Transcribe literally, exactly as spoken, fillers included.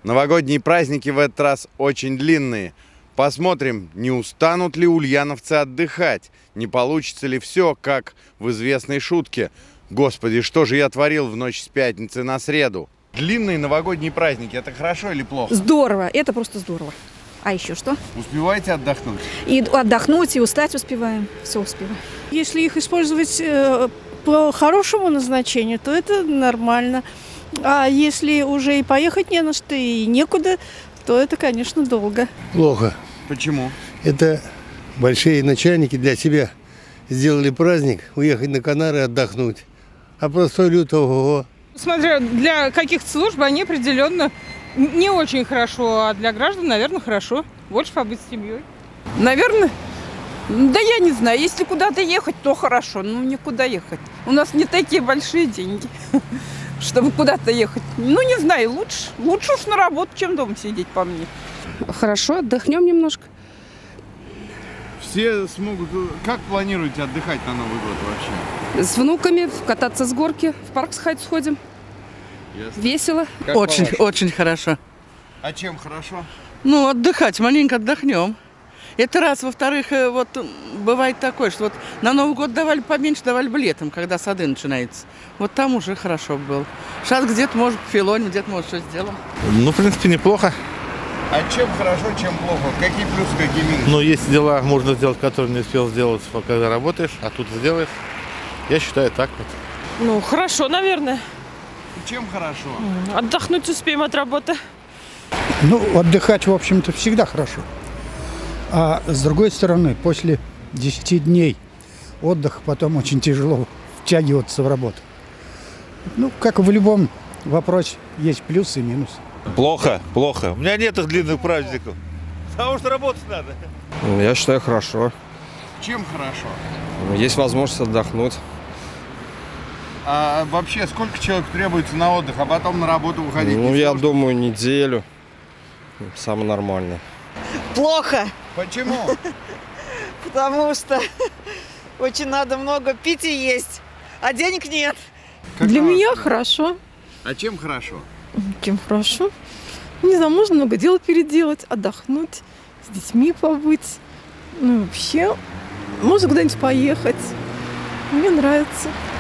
Новогодние праздники в этот раз очень длинные. Посмотрим, не устанут ли ульяновцы отдыхать, не получится ли все, как в известной шутке. Господи, что же я творил в ночь с пятницы на среду? Длинные новогодние праздники, это хорошо или плохо? Здорово, это просто здорово. А еще что? Успеваете отдохнуть? И отдохнуть, и устать успеваем. Все успеваем. Если их использовать э, по хорошему назначению, то это нормально. А если уже и поехать не на что, и некуда, то это, конечно, долго. Плохо. Почему? Это большие начальники для себя сделали праздник, уехать на Канары отдохнуть. А простой люд, ого-го. Смотря для каких служб, они определенно не очень хорошо, а для граждан, наверное, хорошо. Больше побыть с семьей. Наверное, да я не знаю, если куда-то ехать, то хорошо, ну никуда ехать. У нас не такие большие деньги, чтобы куда-то ехать. Ну не знаю, лучше, лучше уж на работу, чем дома сидеть, по мне. Хорошо, отдохнем немножко. Все смогут... Как планируете отдыхать на Новый год вообще? С внуками кататься с горки, в парк сходить сходим. Ясно. Весело. Как очень, по-вашему? очень хорошо. А чем хорошо? Ну, отдыхать, маленько отдохнем. Это раз. Во-вторых, вот бывает такое, что вот на Новый год давали поменьше, давали бы летом, когда сады начинаются. Вот там уже хорошо было. Сейчас где-то, может, филоним, где-то, может, что сделаем. Ну, в принципе, неплохо. А чем хорошо, чем плохо? Какие плюсы, какие минусы? Но есть дела, можно сделать, которые не успел сделать, когда работаешь, а тут сделаешь. Я считаю так вот. Ну, хорошо, наверное. Чем хорошо? Отдохнуть успеем от работы. Ну, отдыхать, в общем-то, всегда хорошо. А с другой стороны, после десяти дней отдыха потом очень тяжело втягиваться в работу. Ну, как в любом вопросе, есть плюсы и минусы. Плохо, плохо. У меня нет их длинных праздников. Потому что работать надо. Я считаю, хорошо. Чем хорошо? Есть возможность отдохнуть. А вообще, сколько человек требуется на отдых, а потом на работу выходить? Ну, я думаю, неделю. Самое нормальное. Плохо. Почему? Потому что очень надо много пить и есть, а денег нет. Для меня хорошо. А чем хорошо? Чем хорошо? Не знаю, можно много дел переделать, отдохнуть, с детьми побыть. Ну, вообще, можно куда-нибудь поехать. Мне нравится.